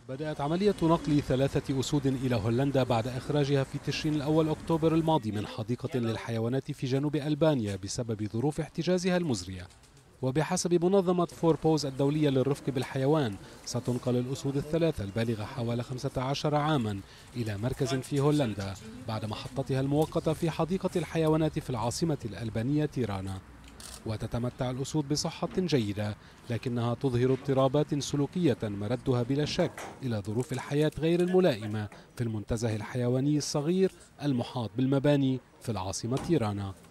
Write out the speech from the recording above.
بدأت عملية نقل 3 أسود إلى هولندا بعد إخراجها في تشرين الأول أكتوبر الماضي من حديقة للحيوانات في جنوب ألبانيا بسبب ظروف احتجازها المزرية. وبحسب منظمة فوربوز الدولية للرفق بالحيوان، ستنقل الأسود الثلاثة البالغة حوالي 15 عاما إلى مركز في هولندا بعد محطتها المؤقتة في حديقة الحيوانات في العاصمة الألبانية تيرانا. وتتمتع الأسود بصحة جيدة، لكنها تظهر اضطرابات سلوكية مردها بلا شك إلى ظروف الحياة غير الملائمة في المنتزه الحيواني الصغير المحاط بالمباني في العاصمة تيرانا.